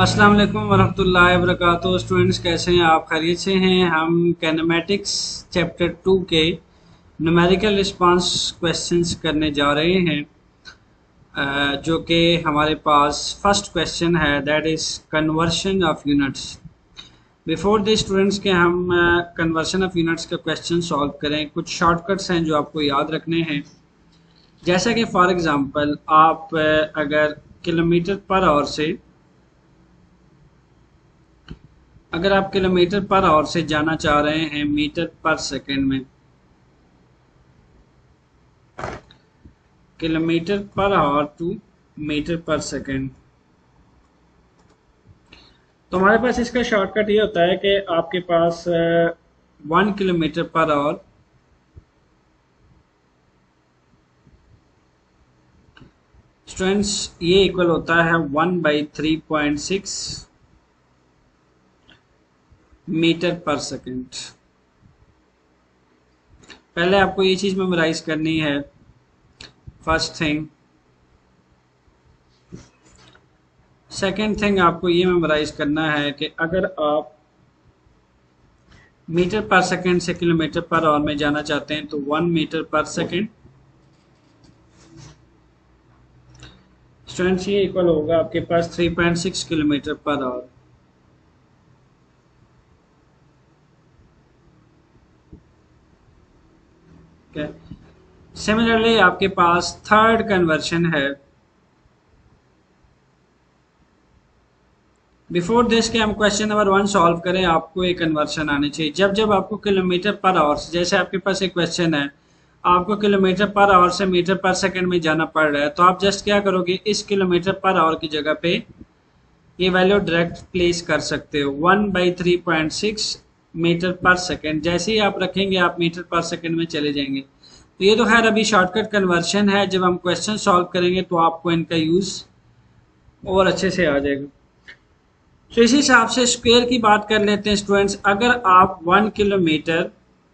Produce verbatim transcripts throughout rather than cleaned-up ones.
अस्सलाम वालेकुम वरहमतुल्लाहि वबरकातुहू। स्टूडेंट्स कैसे हैं आप? खैरियत से हैं? हम कैनेमैटिक्स चैप्टर टू के न्यूमेरिकल रिस्पांस क्वेश्चंस करने जा रहे हैं, अ, जो कि हमारे पास फर्स्ट क्वेश्चन है, that is conversion of units. Before the students के हम कन्वर्शन ऑफ यूनिट्स का क्वेश्चन सॉल्व करें, कुछ शॉर्टकट्स हैं जो आपको याद रखने हैं। जैसा कि फॉर एग्ज़ाम्पल आप uh, अगर किलोमीटर पर आवर से अगर आप किलोमीटर पर आवर से जाना चाह रहे हैं मीटर पर सेकंड में, kilometre per hour to metre per second, तो हमारे पास इसका शॉर्टकट ये होता है कि आपके पास one kilometre per hour students ये इक्वल होता है one by three point six metre per second. पहले आपको ये चीज मेमोराइज करनी है, फर्स्ट थिंग। सेकंड थिंग आपको ये मेमोराइज करना है कि अगर आप मीटर पर सेकंड से किलोमीटर पर आवर में जाना चाहते हैं तो one metre per second students ये इक्वल होगा आपके पास three point six kilometre per hour. Similarly आपके पास थर्ड कन्वर्शन है। बिफोर दिस के हम क्वेश्चन नंबर वन सॉल्व करें, आपको एक कन्वर्शन आनी चाहिए। जब जब आपको किलोमीटर पर आवर से, जैसे आपके पास एक क्वेश्चन है, आपको किलोमीटर पर आवर से मीटर पर सेकंड में जाना पड़ रहा है, तो आप जस्ट क्या करोगे, इस किलोमीटर पर आवर की जगह पे ये वैल्यू डायरेक्ट प्लेस कर सकते हो, one by three point six metre per second. जैसे ही आप रखेंगे आप मीटर पर सेकंड में चले जाएंगे। तो ये तो खैर अभी शॉर्टकट कन्वर्शन है, जब हम क्वेश्चन सॉल्व करेंगे तो आपको इनका यूज और अच्छे से आ जाएगा। तो इसी हिसाब से स्क्वायर की बात कर लेते हैं स्टूडेंट्स। अगर आप one kilometre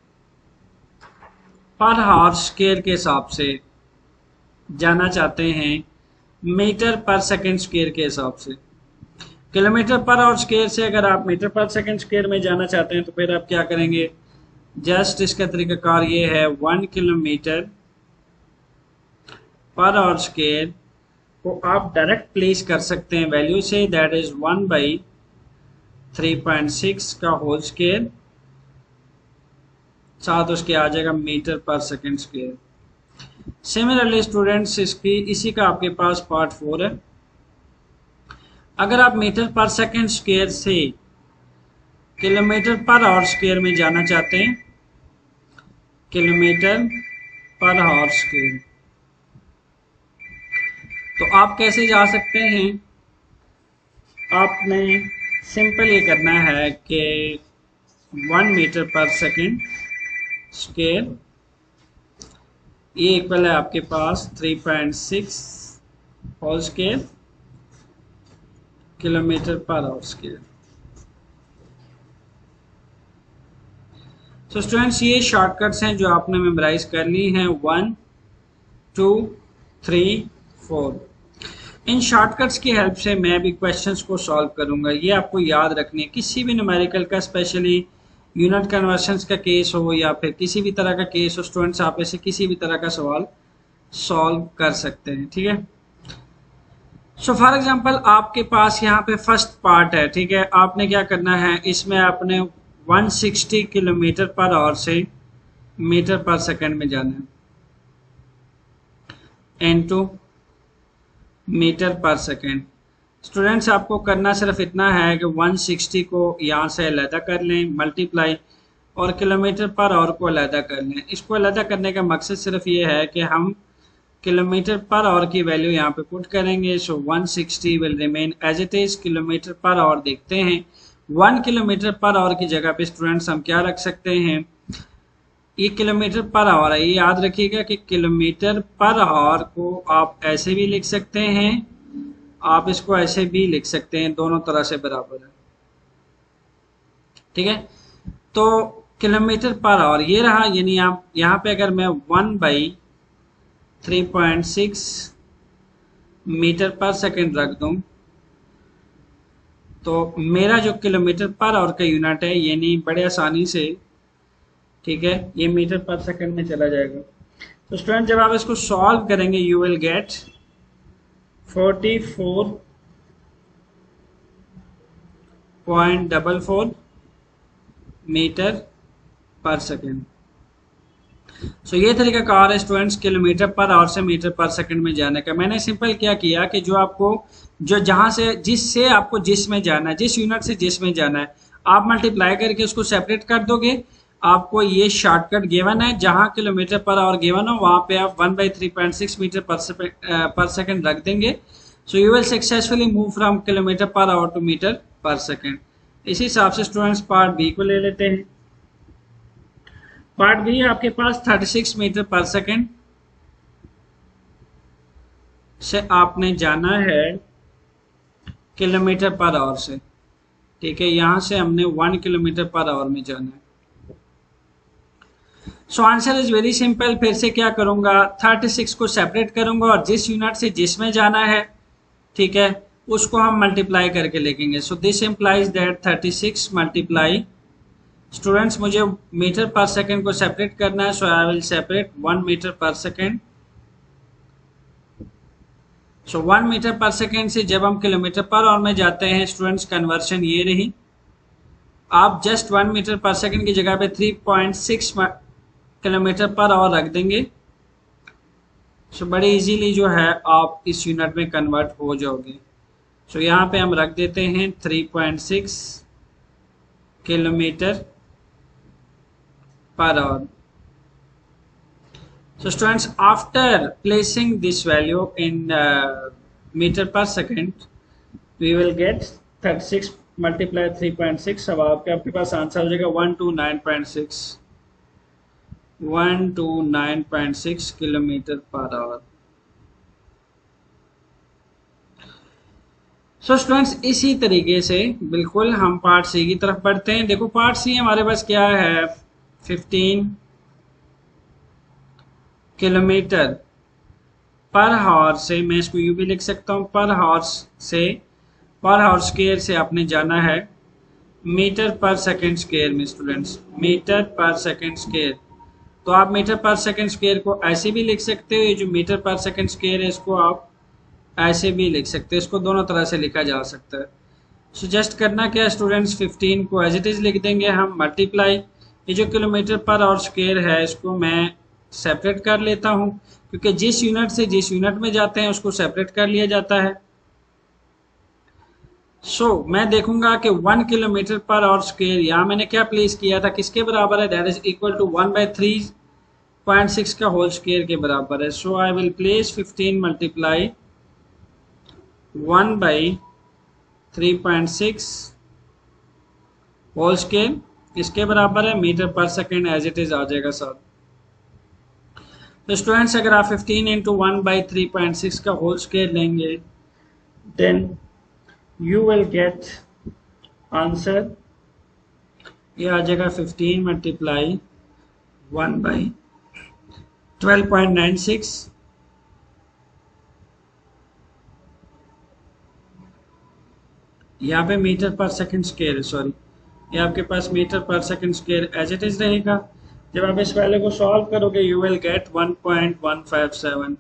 per hour square के हिसाब से जाना चाहते हैं मीटर पर सेकंड स्क्वायर के हिसाब से, किलोमीटर पर आवर स्क्वायर से अगर आप मीटर पर सेकंड स्क्वायर में जाना चाहते हैं तो फिर आप क्या करेंगे, जस्ट इसका तरीकाकार ये है, one kilometre per hour square को आप डायरेक्ट प्लेस कर सकते हैं वैल्यू से, that is one by three point six का होल स्क्वायर, साथ उसके आ जाएगा metre per second square. Similarly students इसकी इसी का आपके पास पार्ट फोर है। अगर आप मीटर पर सेकंड स्क्वायर से किलोमीटर पर आवर स्क्वायर में जाना चाहते हैं, किलोमीटर पर आवर स्क्वायर, तो आप कैसे जा सकते हैं, आपने सिंपल ये करना है कि one metre per second square ये इक्वल है आपके पास three point six whole square kilometre per hour square. तो स्टूडेंट्स ये शॉर्टकट्स हैं जो आपने मेमोराइज करनी है, वन टू थ्री फोर। इन शॉर्टकट्स की हेल्प से मैं भी क्वेश्चंस को सॉल्व करूंगा। ये आपको याद रखनी है, किसी भी न्यूमेरिकल का, स्पेशली यूनिट कन्वर्शंस का केस हो या फिर किसी भी तरह का केस हो, स्टूडेंट्स आप ऐसे किसी भी तरह का सवाल सॉल्व कर सकते हैं। ठीक है, सो फॉर एग्जांपल आपके पास यहाँ पे फर्स्ट पार्ट है, ठीक है, आपने क्या करना है, इसमें आपने one sixty kilometre per hour से मीटर पर सेकंड में जाना है, into metre per second. Students आपको करना सिर्फ इतना है कि वन सिक्सटी को यहाँ से अलहदा कर लें, मल्टीप्लाई, और किलोमीटर पर आवर को अलहदा कर लें। इसको अलहदा करने का मकसद सिर्फ ये है कि हम किलोमीटर पर आवर की वैल्यू यहाँ पे पुट करेंगे, so one sixty will remain as it is. Kilometre per hour देखते हैं, वन किलोमीटर पर आवर की जगह पे स्टूडेंट्स हम क्या रख सकते हैं, ये किलोमीटर पर आवर है, ये याद रखिएगा कि किलोमीटर पर आवर को आप ऐसे भी लिख सकते हैं, आप इसको ऐसे भी लिख सकते हैं, दोनों तरह से बराबर है। ठीक है, तो किलोमीटर पर आवर ये रहा, यानी आप यहाँ पे अगर मैं one by three point six metre per second रख दूं तो मेरा जो किलोमीटर पर आवर का यूनिट है यानी बड़े आसानी से, ठीक है, ये मीटर पर सेकंड में चला जाएगा। तो स्टूडेंट जब आप इसको सॉल्व करेंगे you will get forty four point double four metre per second. So ये तरीका कार है स्टूडेंट्स किलोमीटर पर आवर से मीटर पर सेकंड में जाने का। मैंने सिंपल क्या किया कि जो आपको जो जहां से जिससे आपको जिस में जाना है, जिस यूनिट से जिस में जाना है, आप मल्टीप्लाई करके उसको सेपरेट कर दोगे। आपको ये शॉर्टकट गिवन है, जहां किलोमीटर पर आवर गिवन हो वहां पे आप one by three point six metre per per second रख देंगे। So you will successfully move from kilometre per hour to metre per second. इसी हिसाब से स्टूडेंट्स पार्ट बी को ले लेते हैं। पार्ट बी आपके पास thirty six metre per second से आपने जाना है किलोमीटर पर आवर से, ठीक है, यहां से हमने वन किलोमीटर पर आवर में जाना है। So answer is very simple. फिर से क्या करूंगा, थर्टी सिक्स को सेपरेट करूंगा और जिस यूनिट से जिसमें जाना है, ठीक है, उसको हम मल्टीप्लाई करके लिखेंगे। So this implies that thirty six multiply, students मुझे मीटर पर सेकंड को सेपरेट करना है, so I will separate one metre per second. So one metre per second से जब हम किलोमीटर पर आवर में जाते हैं स्टूडेंट्स, कन्वर्शन ये रही। आप just one metre per second की जगह पे three point six kilometre per hour रख देंगे। सो so, बड़े इजीली जो है आप इस यूनिट में कन्वर्ट हो जाओगे। सो so, यहाँ पे हम रख देते हैं three point six kilometre per hour. So students, after placing this value in uh, meter per second, we will get thirty-six multiply three point six। अब आपके आपके पास आंसर हो जाएगा one two nine point six one two nine point six kilometre per hour. So students इसी तरीके से बिल्कुल हम पार्ट सी की तरफ बढ़ते हैं। देखो पार्ट सी हमारे पास क्या है, फिफ्टीन किलोमीटर पर हावर से, मैं इसको यू भी लिख सकता हूं, पर हावर से, पर हावर स्क्वायर से आपने जाना है मीटर पर सेकंड स्क्वायर में। Students metre per second square, तो आप मीटर पर सेकंड स्क्वायर को ऐसे भी लिख सकते हो, ये जो मीटर पर सेकंड स्क्वायर है इसको आप ऐसे भी लिख सकते हैं, इसको दोनों तरह से लिखा जा सकता है। सो so जस्ट करना क्या है स्टूडेंट्स, फिफ्टीन को एज इट इज लिख देंगे हम, मल्टीप्लाई ये जो किलोमीटर पर आवर स्क्वायर है इसको मैं सेपरेट कर लेता हूं, क्योंकि जिस यूनिट से जिस यूनिट में जाते हैं उसको सेपरेट कर लिया जाता है। सो so, मैं देखूंगा कि one kilometre per hour square यहां मैंने क्या प्लेस किया था, किसके बराबर है, that is equal to one by three point six का होल स्क्वायर के बराबर है। So I will place fifteen multiply one by three point six whole square, इसके बराबर है metre per second, as it is आ जाएगा साथ। तो स्टूडेंट्स अगर आप fifteen into one by three point six का होल स्क्वायर लेंगे then you will get answer, ये आ जाएगा fifteen multiply one by twelve point nine six, यहाँ पे मीटर पर सेकंड स्क्वायर है, सॉरी ये आपके पास metre per second square as it is रहेगा। जब आप इस वैल्यू को सॉल्व करोगे you will get one point one five seven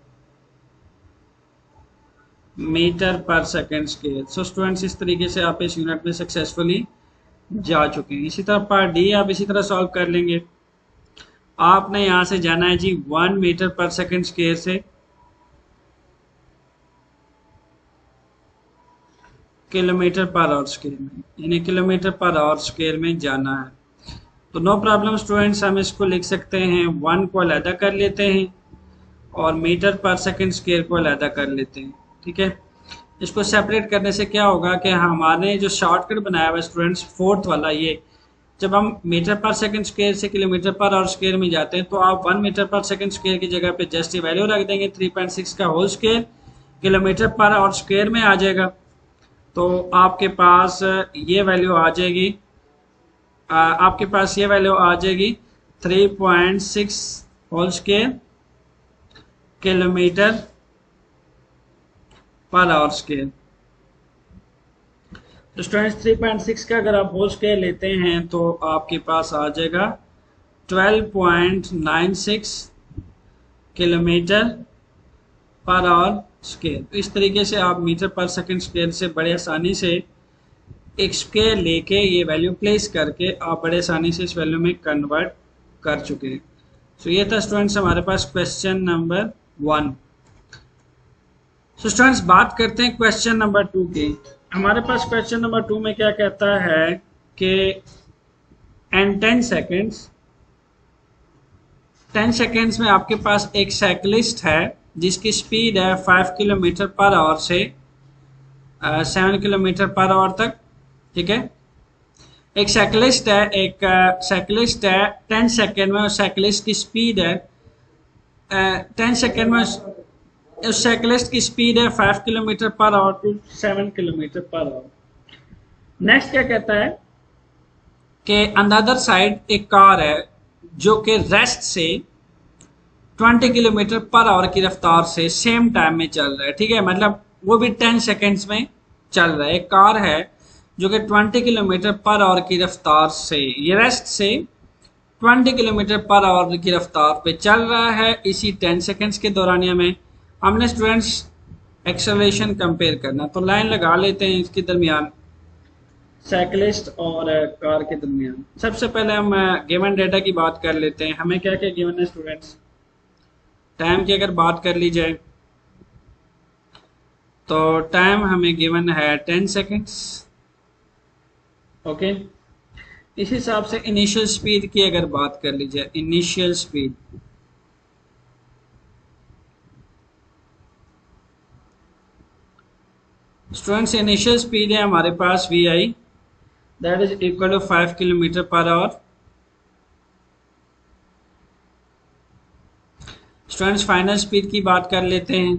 metre per second square. So students इस तरीके से आप इस यूनिट में सक्सेसफुली जा चुके हैं। इसी तरह पार्ट डी आप इसी तरह सॉल्व कर लेंगे। आपने यहां से जाना है जी one metre per second square से किलोमीटर पर आवर स्क्वायर में, यानी किलोमीटर पर आवर स्क्वायर में जाना है। तो नो प्रॉब्लम स्टूडेंट्स, हम इसको लिख सकते हैं, वन को अलहदा कर लेते हैं और मीटर पर सेकंड स्क्वायर को अलहदा कर लेते हैं, ठीक है। इसको सेपरेट करने से क्या होगा कि हमारे जो शॉर्टकट बनाया हुआ स्टूडेंट्स फोर्थ वाला, ये जब हम मीटर पर सेकंड स्क्वायर से किलोमीटर पर आवर स्क्वायर में जाते हैं तो आप one metre per second square की जगह पे जस्ट ये वैल्यू रख देंगे थ्री पॉइंट सिक्स का whole square, kilometre per hour square में आ जाएगा। तो आपके पास ये वैल्यू आ जाएगी, आपके पास ये वैल्यू आ जाएगी three point six whole square kilometre per hour square. तो स्टूडेंट्स थ्री पॉइंट सिक्स का अगर आप होल स्क्वायर लेते हैं तो आपके पास आ जाएगा twelve point nine six kilometre per hour square. तो इस तरीके से आप मीटर पर सेकंड स्क्वायर से बड़े आसानी से एक स्क्वायर लेके ये वैल्यू प्लेस करके आप बड़े आसानी से इस वैल्यू में कन्वर्ट कर चुके हैं। सो so, ये था स्टूडेंट्स हमारे पास question number one. So students बात करते हैं क्वेश्चन नंबर टू की। हमारे पास क्वेश्चन नंबर टू में क्या कहता है कि and ten seconds ten seconds में आपके पास एक साइकिलिस्ट है जिसकी स्पीड है फाइव किलोमीटर पर आवर से सेवन किलोमीटर पर आवर तक। ठीक है, एक साइकिलिस्ट है एक साइकिलिस्ट uh, है टेन सेकेंड में, उस साइकिलिस्ट की स्पीड है टेन uh, सेकेंड में उस साइकिलिस्ट की स्पीड है five kilometre per hour to seven kilometre per hour. Next क्या कहता है कि ऑन द अदर साइड एक कार है जो कि रेस्ट से ट्वेंटी किलोमीटर पर आवर की रफ्तार से सेम टाइम में चल रहा है। ठीक है, मतलब वो भी टेन सेकेंड्स में चल रहा है। एक कार है जो कि ट्वेंटी किलोमीटर पर आवर की रफ्तार से, ये रेस्ट से ट्वेंटी किलोमीटर पर आवर की रफ्तार पे चल रहा है इसी टेन सेकेंड्स के दौरानिया में। हमने स्टूडेंट्स एक्सेलरेशन कंपेयर करना, तो लाइन लगा लेते हैं इसके दरमियान, साइकिलिस्ट और कार के दरमियान। सबसे पहले हम गिवन डेटा की बात कर लेते हैं। हमें क्या क्या गिवन है स्टूडेंट्स? टाइम की अगर बात कर ली जाए तो टाइम हमें गिवन है टेन सेकेंड्स। ओके, इस हिसाब से इनिशियल स्पीड की अगर बात कर ली जाए, initial speed students initial speed है हमारे पास V I, that is equal to five kilometre per hour. Students final speed की बात कर लेते हैं।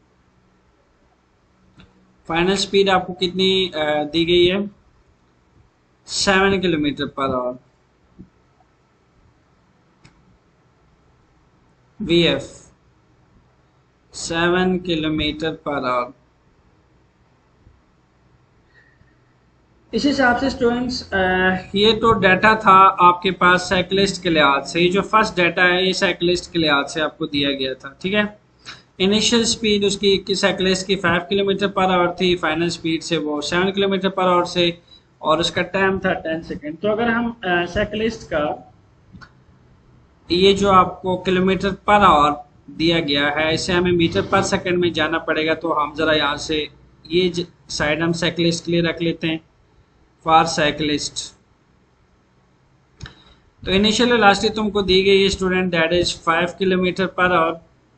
फाइनल स्पीड आपको कितनी दी गई है? Seven kilometre per hour. V F seven kilometre per hour. इस हिसाब से स्टूडेंट्स ये तो डाटा था आपके पास साइकिलिस्ट के लिहाज से। ये जो फर्स्ट डाटा है ये साइकिलिस्ट के लिहाज से आपको दिया गया था। ठीक है, इनिशियल स्पीड उसकी साइकिलिस्ट की फाइव किलोमीटर पर आवर थी, फाइनल स्पीड से वो सेवन किलोमीटर पर आवर से, और उसका टाइम था टेन सेकेंड। तो अगर हम साइकिलिस्ट का ये जो आपको किलोमीटर पर आवर दिया गया है इसे हमें मीटर पर सेकेंड में जाना पड़ेगा। तो हम ज़रा यहाँ से ये साइड हम साइकिलिस्ट के लिए रख लेते हैं, फॉर साइकिलिस्ट। तो इनिशियल वेलोसिटी तुमको दी गई है student, that is five kilometre per hour.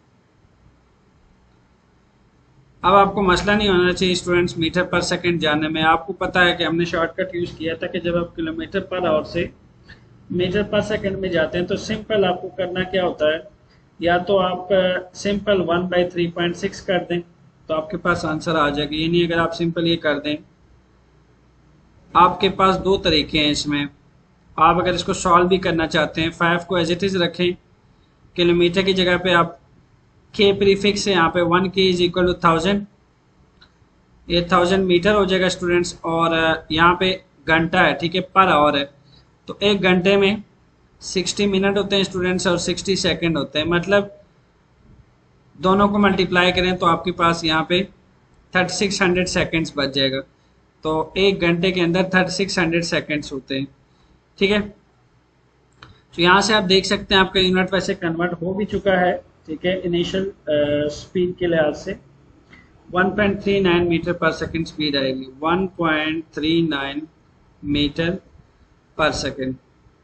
अब आपको मसला नहीं होना चाहिए स्टूडेंट्स मीटर पर सेकंड जानने में। आपको पता है कि हमने शॉर्टकट यूज किया था कि जब आप किलोमीटर पर आवर से मीटर पर सेकंड में जाते हैं तो सिंपल आपको करना क्या होता है, या तो आप simple one by three point six कर दें तो आपके पास आंसर आ जाएगा। ये नहीं अगर आप सिंपल ये कर दें, आपके पास दो तरीके हैं इसमें। आप अगर इसको सॉल्व भी करना चाहते हैं, फाइव को एज इट इज रखें, किलोमीटर की जगह पे आप के प्रीफिक्स है यहाँ पे one K is equal to thousand, ये थाउजेंड मीटर हो जाएगा स्टूडेंट्स। और यहाँ पे घंटा है, ठीक है, पर आवर है, तो एक घंटे में सिक्सटी मिनट होते हैं स्टूडेंट्स और सिक्सटी सेकंड होते हैं। मतलब दोनों को मल्टीप्लाई करें तो आपके पास यहाँ पे थर्टी सिक्स हंड्रेड सेकेंड्स बच जाएगा। तो एक घंटे के अंदर थर्टी सिक्स हंड्रेड सेकेंड्स होते हैं। ठीक है, तो यहाँ से आप देख सकते हैं आपका यूनिट वैसे कन्वर्ट हो भी चुका है। ठीक है, इनिशियल स्पीड के लिहाज से one point three nine metre per second speed आएगी, one point three nine metre per second.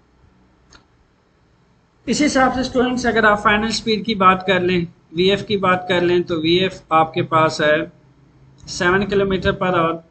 इस हिसाब से स्टूडेंट्स अगर आप फाइनल स्पीड की बात कर लें, वीएफ की बात कर लें, तो वीएफ आपके पास है सेवन किलोमीटर पर आवर।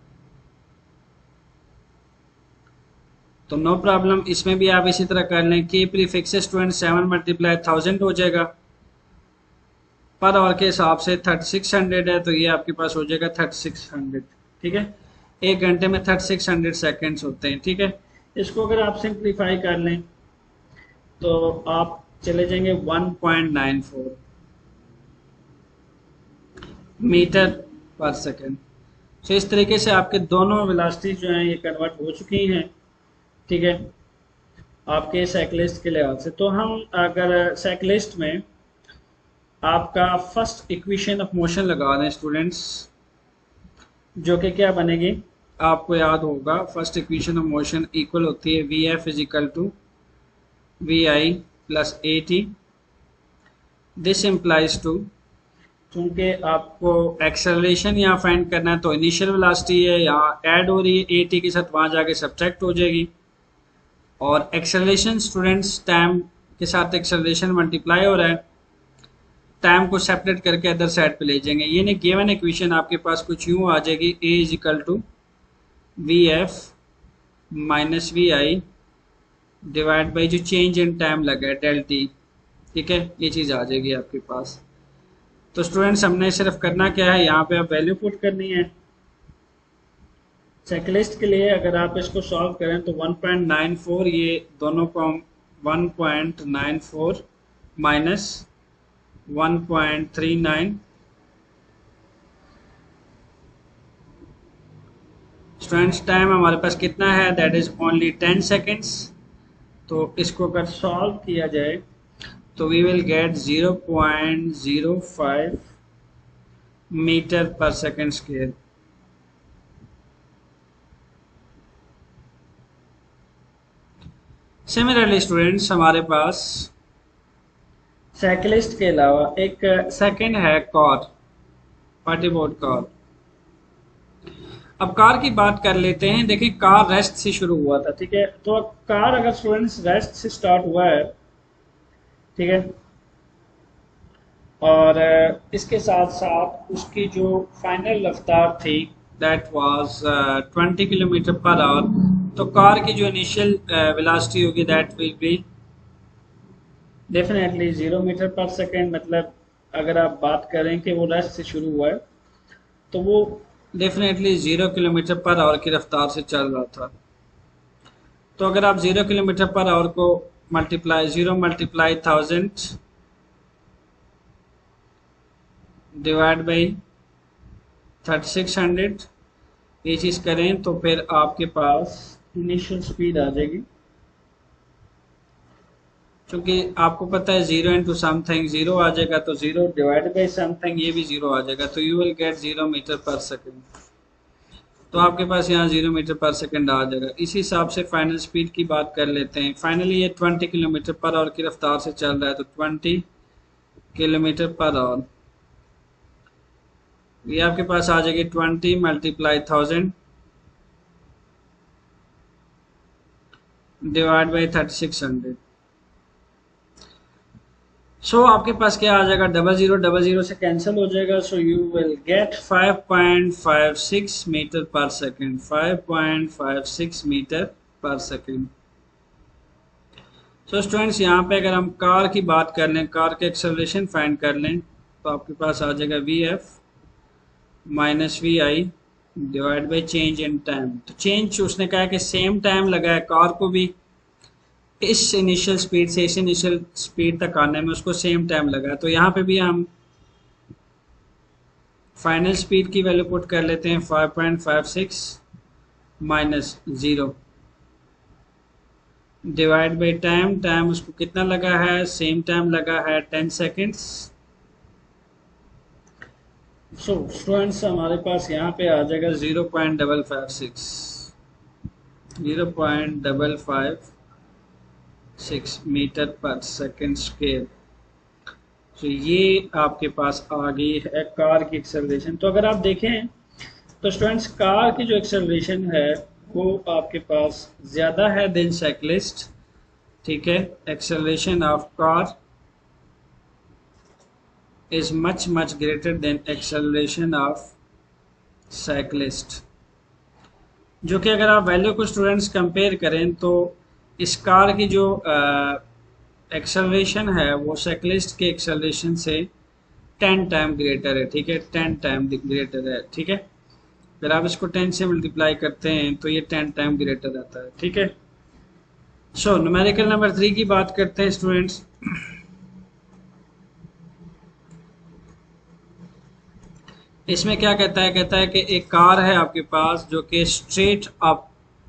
तो नो प्रॉब्लम, इसमें भी आप इसी तरह कर लें। K prefix student seven multiply thousand हो जाएगा, पर आवर के हिसाब से थर्टी सिक्स हंड्रेड है, तो ये आपके पास हो जाएगा थर्टी सिक्स हंड्रेड। ठीक है, एक घंटे में थर्टी सिक्स हंड्रेड सेकेंड्स होते हैं। ठीक है, इसको अगर आप सिंप्लीफाई कर लें तो आप चले जाएंगे one point nine four metre per second. So इस तरीके से आपके दोनों वेलोसिटी जो हैं ये कन्वर्ट हो चुकी हैं, ठीक है, आपके साइक्लिस्ट के लिहाज से। तो हम अगर साइक्लिस्ट में आपका फर्स्ट इक्वेशन ऑफ मोशन लगा दें स्टूडेंट्स, जो कि क्या बनेगी, आपको याद होगा first equation of motion equal होती है V F is equal to V I plus A T. This implies to, चूंकि आपको एक्सेलरेशन यहाँ फाइंड करना है तो इनिशियल वेलोसिटी है यहाँ ऐड हो रही है ए टी के साथ, वहाँ जाके सब्ट्रैक्ट हो जाएगी, और एक्सेलरेशन स्टूडेंट्स टाइम के साथ एक्सेलरेशन मल्टीप्लाई हो रहा है, टाइम को सेपरेट करके अदर साइड पे ले जाएंगे। ये नहीं गिवन इक्वेशन आपके पास कुछ यूँ आ जाएगी, A is equal to V F minus V I divide by जो चेंज इन टाइम लगा है डेल टी, ठीक है, ये चीज़ आ जाएगी आपके पास। तो स्टूडेंट्स हमने सिर्फ करना क्या है, यहाँ पे आप वैल्यू पुट करनी है साइक्लिस्ट के लिए। अगर आप इसको सॉल्व करें तो वन पॉइंट नाइन फोर, ये दोनों को हम one point nine four minus one point three nine, students time हमारे पास कितना है, that is only ten seconds. तो इसको अगर सॉल्व किया जाए तो we will get zero point zero five metre per second square. Similarly students हमारे पास साइकिलिस्ट के अलावा एक सेकंड है कार, पार्टी बोर्ड कार। अब कार की बात कर लेते हैं। देखिए कार रेस्ट से शुरू हुआ था, ठीक है, तो कार अगर स्टूडेंट्स रेस्ट से स्टार्ट हुआ है, ठीक है, और इसके साथ साथ उसकी जो फाइनल रफ्तार थी that was twenty kilometre per hour, तो कार की जो इनिशियल वेलोसिटी होगी that will be definitely zero metre per second. मतलब अगर आप बात करें कि वो रेस्ट से शुरू हुआ है तो वो definitely zero kilometre per hour की रफ्तार से चल रहा था। तो अगर आप जीरो किलोमीटर पर आवर को multiply zero multiply thousand divide by thirty six hundred ये चीज़ करें तो फिर आपके पास इनिशियल स्पीड आ जाएगी। क्योंकि आपको पता है जीरो इंटू समथिंग जीरो आ जाएगा, तो जीरो डिवाइड बाई समथिंग ये भी जीरो आ जाएगा, तो you will get zero metre per second. तो आपके पास यहाँ जीरो मीटर पर सेकेंड आ जाएगा। इसी हिसाब से फाइनल स्पीड की बात कर लेते हैं। फाइनली ये ट्वेंटी किलोमीटर पर आवर की रफ्तार से चल रहा है, तो ट्वेंटी किलोमीटर पर आवर ये आपके पास आ जाएगी twenty multiply thousand divide by thirty six hundred. So आपके पास क्या आ जाएगा, डबल जीरो डबल जीरो से कैंसिल हो जाएगा, so you will get five point five six metre per second, five point five six metre per second. So students यहाँ पे अगर हम कार की बात कर लें, कार के एक्सेलरेशन फाइंड कर लें, तो आपके पास आ जाएगा V F minus V I divide by change in time. तो चेंज उसने कहा कि सेम टाइम लगा है कार को भी इस इनिशियल स्पीड से इस इनिशियल स्पीड तक आने में उसको सेम टाइम लगा है, तो यहाँ पे भी हम फाइनल स्पीड की वैल्यू पुट कर लेते हैं five point five six minus zero divide by time. Time उसको कितना लगा है, सेम टाइम लगा है टेन सेकेंड्स। सो स्टूडेंट्स हमारे पास यहाँ पे आ जाएगा zero point double five six zero point double five six metre per second square. तो ये आपके पास आ गई है कार की एक्सेलरेशन। तो अगर आप देखें तो स्टूडेंट्स कार की जो एक्सेलरेशन है वो आपके पास ज़्यादा है देन साइक्लिस्ट, ठीक है। Acceleration of car is much much greater than acceleration of cyclist, जो कि अगर आप वैल्यू को स्टूडेंट्स कंपेयर करें तो इस कार की जो एक्सेलरेशन है वो साइक्लिस्ट के एक्सेलरेशन से टेन टाइम ग्रेटर है, ठीक है, टेन टाइम ग्रेटर है, ठीक है। फिर आप इसको टेन से मल्टीप्लाई करते हैं तो ये टेन टाइम ग्रेटर रहता है, ठीक है। सो न्यूमेरिकल नंबर थ्री की बात करते हैं स्टूडेंट्स। इसमें क्या कहता है, कहता है कि एक कार है आपके पास जो कि straight up,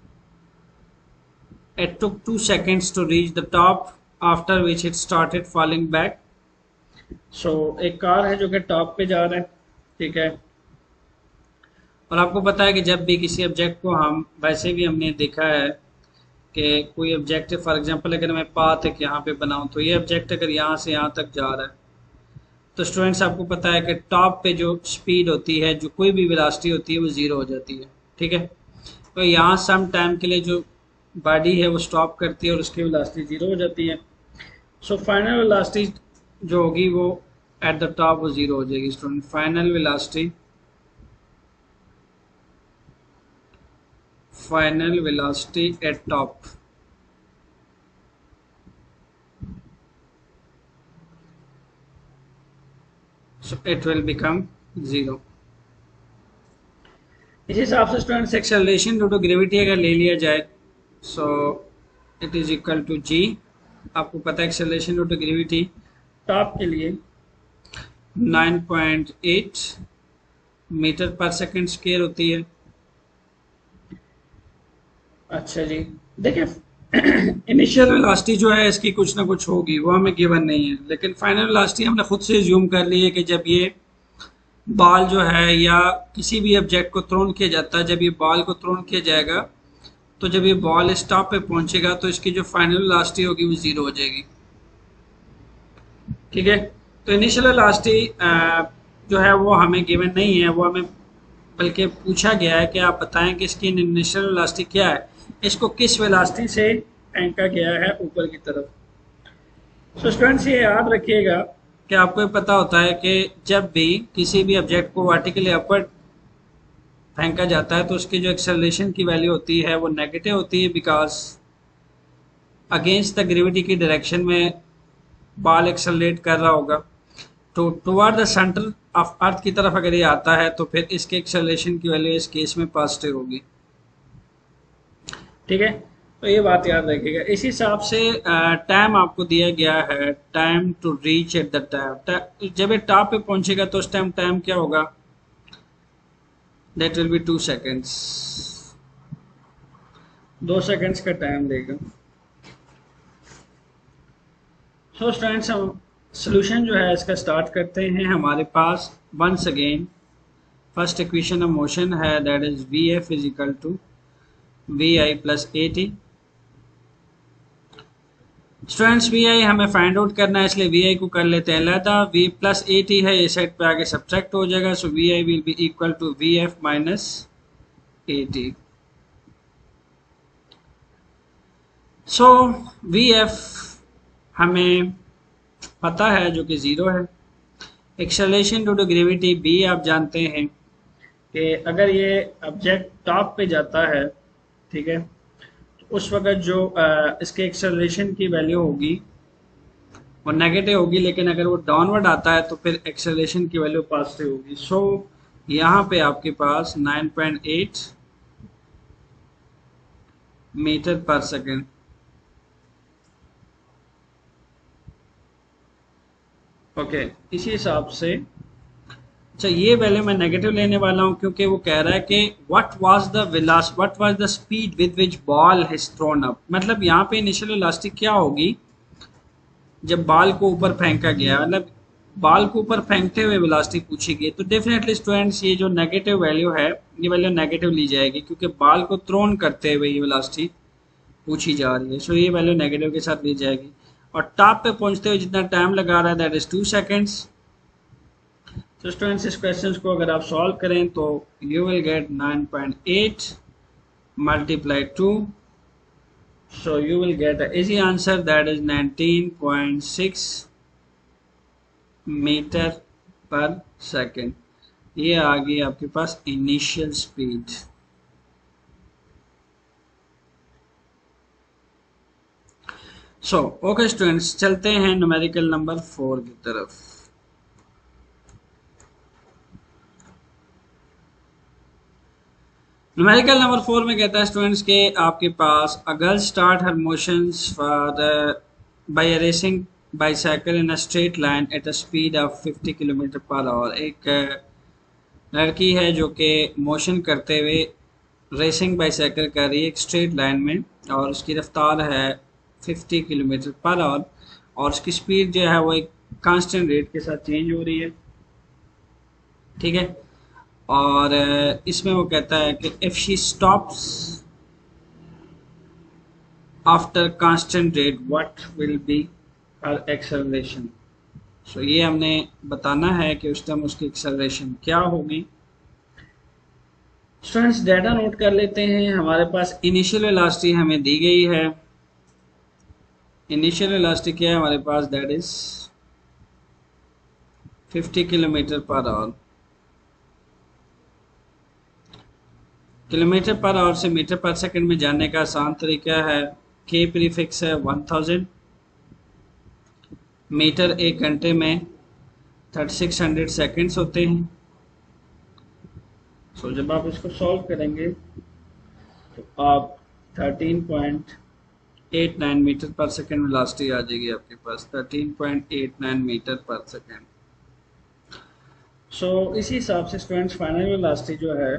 it took two seconds to reach the top after which it started falling back. so एक कार है जो कि टॉप पे जा रहा है, ठीक है, और आपको पता है कि जब भी किसी ऑब्जेक्ट को हम, वैसे भी हमने देखा है कि कोई ऑब्जेक्ट, फॉर एग्जांपल अगर मैं पाथ एक यहाँ पे बनाऊं तो ये ऑब्जेक्ट अगर यहाँ से यहाँ तक जा रहा है तो स्टूडेंट्स आपको पता है कि टॉप पे जो स्पीड होती है, जो कोई भी वेलोसिटी होती है, वो ज़ीरो हो जाती है, ठीक है। तो यहाँ सम टाइम के लिए जो बॉडी है वो स्टॉप करती है और उसकी वेलोसिटी ज़ीरो हो जाती है। सो फाइनल वेलोसिटी जो होगी वो एट द टॉप वो ज़ीरो हो जाएगी student. Final velocity final velocity at top, so it will become zero। इस हिसाब से स्टूडेंट्स एक्सेलरेशन ड्यू टू ग्रेविटी अगर ले लिया जाए so it is equal to G. आपको पता है acceleration due to gravity top के लिए nine point eight metre per second square होती है। अच्छा जी, देखिए इनिशियल वेलोसिटी जो है इसकी कुछ ना कुछ होगी, वो हमें गिवन नहीं है, लेकिन फाइनल वेलोसिटी हमने खुद से ज्यूम कर ली है कि जब ये बॉल जो है या किसी भी ऑब्जेक्ट को थ्रोन किया जाता है, जब ये बॉल को थ्रोन किया जाएगा तो जब ये बॉल स्टॉप पे पहुंचेगा तो इसकी जो फाइनल वेलोसिटी होगी वो जीरो हो जाएगी, ठीक है। तो इनिशियल वेलोसिटी जो है वो हमें गिवन नहीं है, वो हमें बल्कि पूछा गया है कि आप बताएं कि इसकी इनिशियल वेलोसिटी क्या है, इसको किस वेलोसिटी से फेंका गया है ऊपर की तरफ। सो स्टूडेंट्स ये याद रखिएगा कि आपको पता होता है कि जब भी किसी भी ऑब्जेक्ट को वर्टिकली अपवर्ड फेंका जाता है तो उसकी जो एक्सेलरेशन की वैल्यू होती है वो नेगेटिव होती है, बिकॉज अगेंस्ट द ग्रेविटी की डायरेक्शन में बॉल एक्सेलरेट कर रहा होगा। तो toward the centre of Earth की तरफ अगर ये आता है तो फिर इसके एक्सेलरेशन की वैल्यू इस केस में पॉजिटिव होगी, ठीक है। तो ये बात याद रखिएगा। इस हिसाब से टाइम आपको दिया गया है, time to reach at the top. जब ये टॉप पे पहुंचेगा तो उस टाइम टाइम क्या होगा, that will be two seconds, दो सेकेंड्स का टाइम देगा। सो स्टूडेंट्स हम सोल्यूशन जो है इसका स्टार्ट करते हैं। हमारे पास once again first equation of motion है, that is V F is equal to V I plus A T. Students V I हमें फाइंड आउट करना है, इसलिए वी आई को कर लेते हैं अलहदा। वी प्लस ए टी है, ये साइड पे आगे सब्ट्रैक्ट हो जाएगा, so V I will be equal to V F minus A T. So V F हमें पता है जो कि ज़ीरो है। एक्सेलरेशन ड्यू टू ग्रेविटी बी आप जानते हैं कि अगर ये ऑब्जेक्ट टॉप पे जाता है, ठीक है, तो उस वक्त जो आ, इसके एक्सेलरेशन की वैल्यू होगी वो नेगेटिव होगी, लेकिन अगर वो डाउनवर्ड आता है तो फिर एक्सेलरेशन की वैल्यू पॉजिटिव होगी। सो यहाँ पे आपके पास nine point eight metre per second, okay okay, इसी हिसाब से अच्छा ये वैल्यू मैं नेगेटिव लेने वाला हूं क्योंकि वो कह रहा है कि what was the velocity what was the speed with which ball has thrown up. मतलब यहाँ पे इनिशियल वेलोसिटी क्या होगी जब बॉल को ऊपर फेंका गया, मतलब बॉल को ऊपर फेंकते हुए वेलोसिटी पूछी गई, तो डेफिनेटली स्टूडेंट्स ये जो नेगेटिव वैल्यू है ये वैल्यू नेगेटिव ली जाएगी क्योंकि बॉल को थ्रोन करते हुए ये वेलोसिटी पूछी जा रही है। सो ये वैल्यू नेगेटिव के साथ ली जाएगी और टॉप पे पहुंचते हुए जितना टाइम लगा रहा है दैट इज टू सेकेंड्स। तो स्टूडेंट्स इस क्वेश्चन को अगर आप सॉल्व करें तो you will get nine point eight multiply two, so you will get a easy answer that is nineteen point six metre per second. ये आ गई आपके पास initial speed. So okay students, चलते हैं न्यूमेरिकल नंबर फोर की तरफ। Numerical number four में कहता है स्टूडेंट्स के आपके पास a girl start her motions for by racing bicycle in a straight line at a speed of fifty kilometer per hour. एक लड़की है जो कि मोशन करते हुए रेसिंग बाइसाइकिल कर रही है एक स्ट्रेट लाइन में, और उसकी रफ्तार है फिफ्टी किलोमीटर पर आवर, और उसकी स्पीड जो है वो एक कांस्टेंट रेट के साथ चेंज हो रही है, ठीक है। और इसमें वो कहता है कि if she stops after constant rate what will be her acceleration. So ये हमने बताना है कि उस टाइम उसकी एक्सेलरेशन क्या होगी। स्टूडेंट्स डाटा नोट कर लेते हैं। हमारे पास इनिशियल वेलोसिटी हमें दी गई है। इनिशियल वेलोसिटी क्या है हमारे पास, that is fifty kilometer per hour. Kilometer per hour से मीटर पर सेकंड में जाने का आसान तरीका है, के प्रीफिक्स है वन थाउजेंड, मीटर एक घंटे में थर्टी सिक्स हंड्रेड सेकेंड्स होते हैं। सो so, जब आप इसको सॉल्व करेंगे तो आप thirteen point eight nine metre per second velocity आ जाएगी आपके पास, thirteen point eight nine metre per second. So इसी हिसाब से स्टूडेंट्स फाइनल वेलोसिटी जो है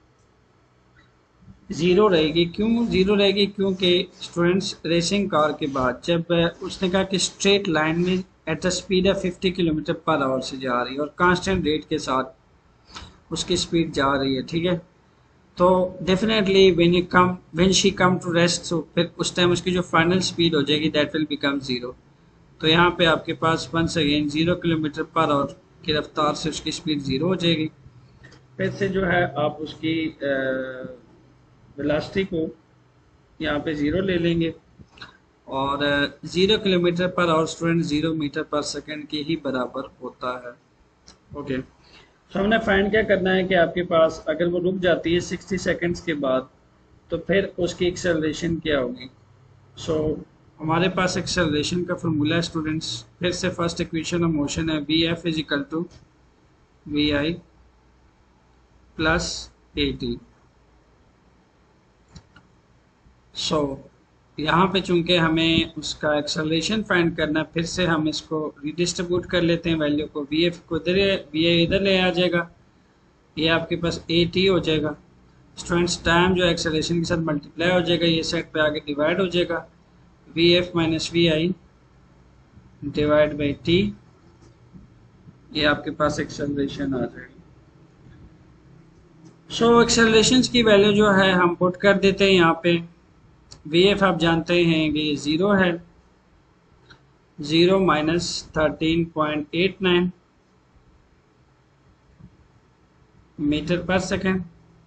ज़ीरो रहेगी। क्यों ज़ीरो रहेगी? क्योंकि स्टूडेंट्स रेसिंग कार के बाद जब उसने कहा कि स्ट्रेट लाइन में एट द स्पीड है फिफ्टी किलोमीटर पर आवर से जा रही है और कांस्टेंट रेट के साथ उसकी स्पीड जा रही है, ठीक है। तो definitely when you come when she come to rest, तो फिर उस टाइम उसकी जो फाइनल स्पीड हो जाएगी दैट विल बिकम ज़ीरो। तो यहाँ पे आपके पास once again zero kilometer per hour की रफ्तार से उसकी स्पीड ज़ीरो हो जाएगी। फिर से जो है आप उसकी वेलोसिटी को यहाँ पे ज़ीरो ले लेंगे और zero kilometer per hour student zero meter per second के ही बराबर होता है। ओके, तो हमने फाइंड क्या करना है कि आपके पास अगर वो रुक जाती है सिक्सटी सेकेंड्स के बाद तो फिर उसकी एक्सेलरेशन क्या होगी। सो so, हमारे पास एक्सेलरेशन का फॉर्मूला है स्टूडेंट्स, फिर से फर्स्ट इक्वेशन ऑफ मोशन है V F is equal to V I plus A T. So यहाँ पे चूंकि हमें उसका एक्सेलरेशन फाइंड करना है, फिर से हम इसको रिडिस्ट्रीब्यूट कर लेते हैं वैल्यू को। वी एफ को इधर वी ए इधर ले आ जाएगा, ये आपके पास ए टी हो जाएगा। स्टूडेंट्स टाइम जो एक्सेलरेशन के साथ मल्टीप्लाई हो जाएगा, ये साइड पे आगे डिवाइड हो जाएगा, V F minus V I divide by T, ये आपके पास एक्सेलरेशन आ जाएगी। सो एक्सेलरेशन की वैल्यू जो है हम पुट कर देते हैं यहाँ पे। वी एफ आप जानते हैं कि ये ज़ीरो है, zero minus thirteen point eight nine metre per second.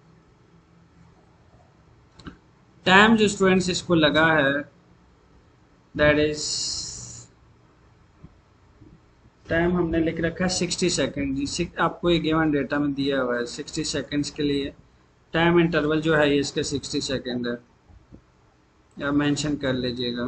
Time जो स्टूडेंट्स इसको लगा है दैट इज टाइम हमने लिख रखा है सिक्सटी सेकेंड जी। आपको ये गिवन डेटा में दिया हुआ है सिक्सटी सेकेंड्स के लिए टाइम इंटरवल जो है ये इसके सिक्सटी सेकेंड है, या मेंशन कर लीजिएगा।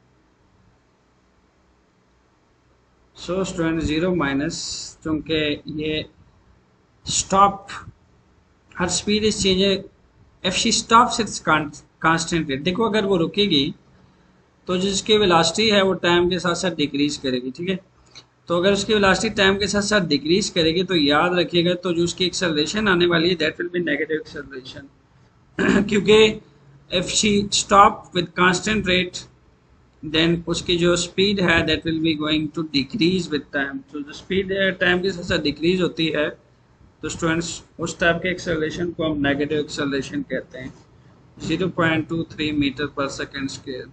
सो स्टूडेंट ज़ीरो माइनस, क्योंकि ये stop her speed is change, if she stops its constant rate. देखो अगर वो रुकेगी तो जिसकी वेलोसिटी है वो टाइम के साथ साथ डिक्रीज करेगी, ठीक है। तो अगर उसकी वेलोसिटी टाइम के साथ साथ डिक्रीज करेगी तो याद रखिएगा तो जो उसकी एक्सेलरेशन आने वाली है that will be negative acceleration, क्योंकि if she stop with constant rate then उसकी जो स्पीड है that will be going to decrease with time. तो जो स्पीड टाइम के साथ साथ डिक्रीज होती है तो स्टूडेंट्स उस टाइप के एक्सेलरेशन को हम नेगेटिव एक्सेलरेशन कहते हैं, zero point two three meter per second square.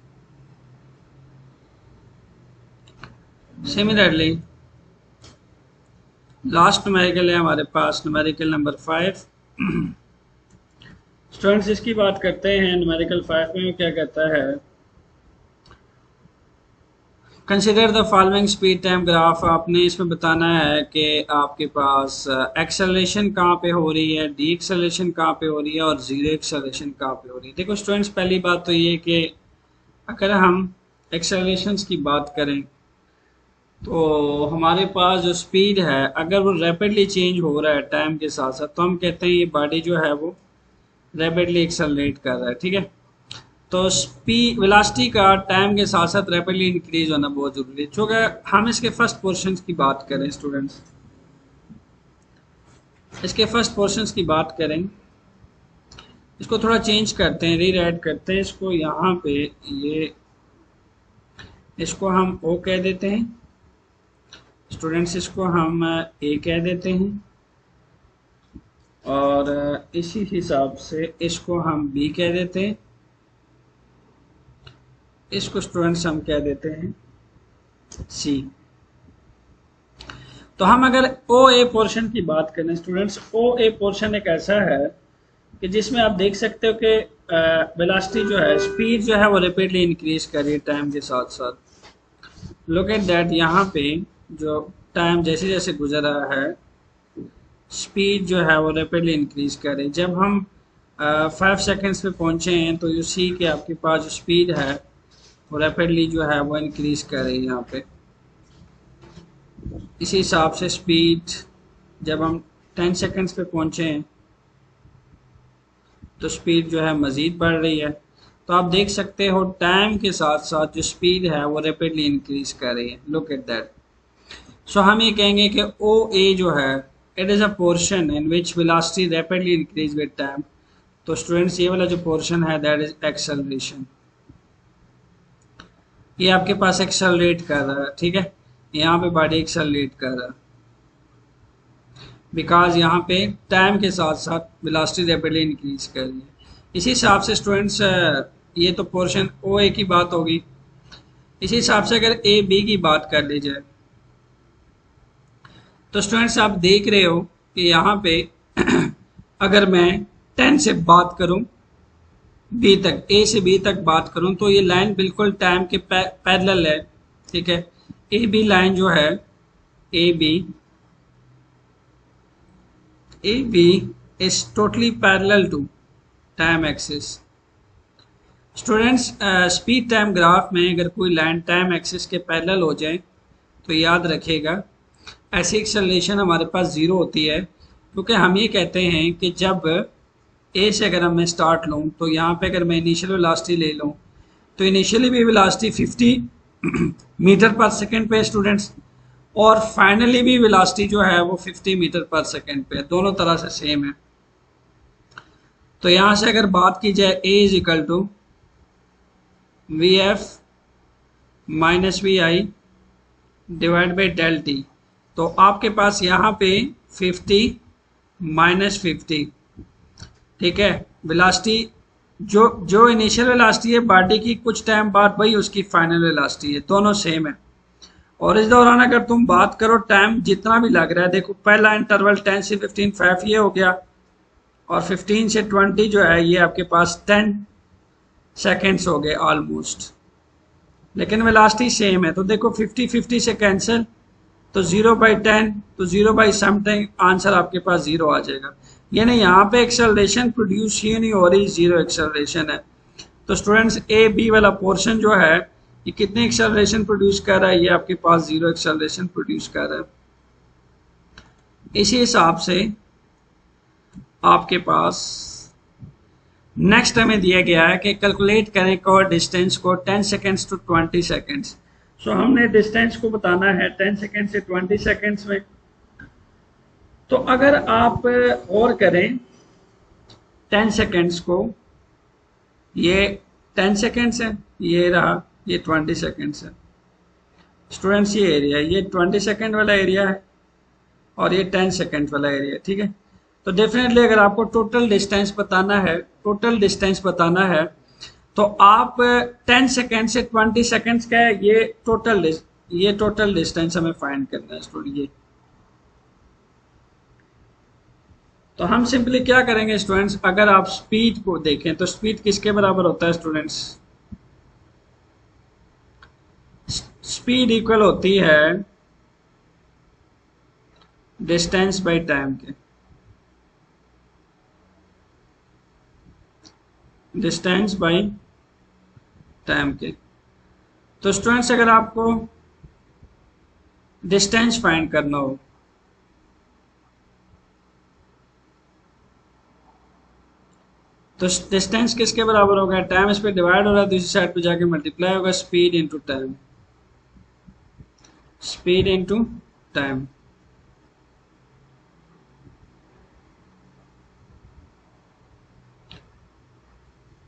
Similarly last numerical है हमारे पास, न्यूमेरिकल नंबर फाइव। स्टूडेंट्स इसकी बात करते हैं। न्यूमेरिकल फाइव में क्या कहता है, consider the following speed time graph. आपने इसमें बताना है कि आपके पास एक्सेलरेशन कहाँ पे हो रही है, डी एक्सेलरेशन कहाँ पे हो रही है और जीरो एक्सेलरेशन कहाँ पे हो रही है। देखो स्टूडेंट्स पहली बात तो ये कि अगर हम एक्सेलरेशन की बात करें तो हमारे पास जो स्पीड है अगर वो रैपिडली चेंज हो रहा है टाइम के साथ साथ तो हम कहते हैं ये बॉडी जो है वो रैपिडली एक्सेलरेट कर रहा है, ठीक है। तो स्पीड वेलोसिटी का टाइम के साथ साथ रैपिडली इंक्रीज होना बहुत जरूरी है। चूँकि हम इसके फर्स्ट पोर्शन की बात करें स्टूडेंट्स, इसके फर्स्ट पोर्शंस की बात करें, इसको थोड़ा चेंज करते हैं, रीराइट करते हैं इसको। यहाँ पे ये इसको हम ओ कह देते हैं स्टूडेंट्स, इसको हम ए कह देते हैं, और इसी हिसाब से इसको हम बी कह देते हैं, इसको स्टूडेंट्स हम कह देते हैं सी। तो हम अगर ओ ए पोर्शन की बात करें स्टूडेंट्स, ओ ए पोर्शन एक ऐसा है कि जिसमें आप देख सकते हो कि वेलोसिटी जो है, स्पीड जो है वो रैपिडली इंक्रीज कर रही है टाइम के साथ साथ। लुक एट दैट, यहाँ पे जो टाइम जैसे जैसे गुजर रहा है, स्पीड जो है वो रैपिडली इंक्रीज कर रही है। जब हम फाइव सेकेंड्स पे पहुंचे हैं तो यू सी कि आपके पास जो स्पीड है वो रैपिडली जो है वो इंक्रीज कर रही है यहाँ पे। इसी हिसाब से स्पीड जब हम टेन सेकेंड्स पे पहुंचे हैं तो स्पीड जो है मज़ीद बढ़ रही है। तो आप देख सकते हो टाइम के साथ साथ जो स्पीड है वो रैपिडली इंक्रीज कर रही है। Look at that. सो हम ये कहेंगे कि ओ ए जो है, it is a portion in which velocity rapidly increase with time. तो स्टूडेंट्स ये वाला जो पोर्शन है दैट इज एक्सेलरेशन। ये आपके पास एक्सेलरेट कर रहा है, ठीक है, यहाँ पे बॉडी एक्सेलरेट कर रहा है बिकॉज यहाँ पे टाइम के साथ साथ वेलोसिटी रैपिडली इंक्रीज कर रही है। इसी हिसाब से स्टूडेंट्स ये तो पोर्शन ओ ए की बात होगी। इसी हिसाब से अगर ए बी की बात कर ली जाए तो स्टूडेंट्स आप देख रहे हो कि यहाँ पे अगर मैं टेन से बात करूं बी तक, ए से बी तक बात करूं, तो ये लाइन बिल्कुल टाइम के पैरेलल है, ठीक है। ए बी लाइन जो है, A B A B is totally parallel to time axis. Students speed time graph में अगर कोई लाइन टाइम एक्सिस के पैरेलल हो जाए तो याद रखिएगा ऐसी एक्सेलरेशन हमारे पास ज़ीरो होती है, क्योंकि हम ये कहते हैं कि जब ए से अगर मैं स्टार्ट लूँ तो यहाँ पे अगर मैं इनिशियल वेलोसिटी ले लूँ तो इनिशियली भी velocity fifty meter per second पे स्टूडेंट्स, और फाइनली भी वेलोसिटी जो है वो फिफ्टी मीटर पर सेकेंड पे, दोनों तरह से सेम है। तो यहाँ से अगर बात की जाए A is equal to V F minus V I divide by del T, तो आपके पास यहाँ पे फिफ्टी माइनस फिफ्टी, ठीक है। वेलोसिटी जो जो इनिशियल वेलोसिटी है बॉडी की, कुछ टाइम बाद वही उसकी फाइनल वेलोसिटी है, दोनों सेम है। और इस दौरान अगर तुम बात करो टाइम जितना भी लग रहा है, देखो पहला इंटरवल टेन से फिफ्टीन फाइव ये हो गया, और फिफ्टीन से ट्वेंटी जो है ये आपके पास टेन सेकेंड्स हो गए ऑलमोस्ट, लेकिन वेलोसिटी सेम है। तो देखो फिफ्टी फिफ्टी से कैंसिल, तो जीरो बाई टेन, तो जीरो बाई समथिंग, आंसर आपके पास जीरो आ जाएगा। यानी यहाँ पे एक्सेलरेशन प्रोड्यूस ही नहीं हो रही, जीरो एक्सेलरेशन है। तो स्टूडेंट्स ए बी वाला पोर्शन जो है ये कितने एक्सेलरेशन प्रोड्यूस कर रहा है, ये आपके पास जीरो एक्सेलरेशन प्रोड्यूस कर रहा है। इसी हिसाब से आपके पास नेक्स्ट हमें दिया गया है कि कैलकुलेट करें कवर डिस्टेंस को ten seconds to twenty seconds. So हमने डिस्टेंस को बताना है टेन सेकेंड से ट्वेंटी सेकेंड्स में। तो अगर आप और करें टेन सेकेंड्स को, ये टेन सेकेंड्स है, ये रहा, ये ट्वेंटी सेकेंड्स है स्टूडेंट्स, ये एरिया, ये ट्वेंटी सेकेंड वाला एरिया है और ये टेन सेकेंड वाला एरिया, ठीक है। तो डेफिनेटली अगर आपको टोटल डिस्टेंस बताना है, टोटल डिस्टेंस बताना है तो आप टेन सेकेंड से ट्वेंटी सेकेंड्स का है, ये टोटल ये टोटल डिस्टेंस हमें फाइंड करना है स्टूडेंट। ये तो हम सिंपली क्या करेंगे स्टूडेंट्स, अगर आप स्पीड को देखें तो स्पीड किसके बराबर होता है स्टूडेंट्स, स्पीड इक्वल होती है डिस्टेंस बाय टाइम के, डिस्टेंस बाय टाइम के। तो स्टूडेंट्स अगर आपको डिस्टेंस फाइंड करना हो तो डिस्टेंस किसके बराबर होगा, टाइम इस पे डिवाइड हो रहा है, दूसरी साइड पे जाके मल्टीप्लाई होगा, speed into time, speed into time.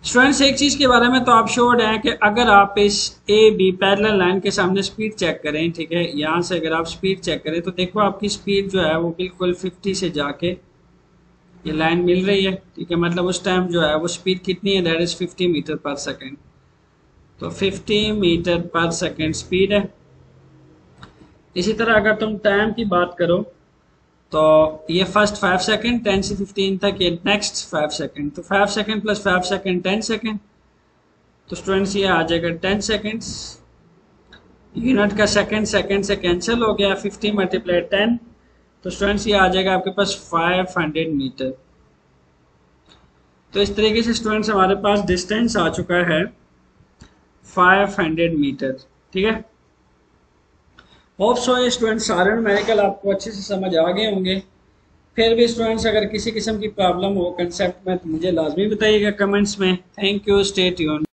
Students एक चीज़ के बारे में तो आप श्योर हैं कि अगर आप इस ए बी पैरेलल लाइन के सामने स्पीड चेक करें, ठीक है, यहाँ से अगर आप स्पीड चेक करें तो देखो आपकी स्पीड जो है वो बिल्कुल फिफ्टी से जाके ये लाइन मिल रही है, ठीक है, मतलब उस टाइम जो है वो स्पीड कितनी है, that is fifty meter per second. तो fifty meter per second speed है। इसी तरह अगर तुम टाइम की बात करो तो ये फर्स्ट फाइव सेकेंड, टेन से फिफ्टीन तक, ये नेक्स्ट फाइव सेकेंड, तो five second plus five second ten second. तो स्टूडेंट्स ये आ जाएगा टेन सेकेंड्स। यूनिट का सेकेंड सेकेंड से कैंसिल हो गया, फिफ्टी मल्टीप्लाई टेन, तो स्टूडेंट्स ये आ जाएगा आपके पास फाइव हंड्रेड मीटर। तो इस तरीके से स्टूडेंट्स हमारे पास डिस्टेंस आ चुका है फाइव हंड्रेड मीटर, ठीक है। होप सो ये स्टूडेंट्स सारे न्यूमेरिकल आपको अच्छे से समझ आ गए होंगे। फिर भी स्टूडेंट्स अगर किसी किस्म की प्रॉब्लम हो कंसेप्ट में तो मुझे लाजमी बताइएगा कमेंट्स में। Thank you, stay tuned.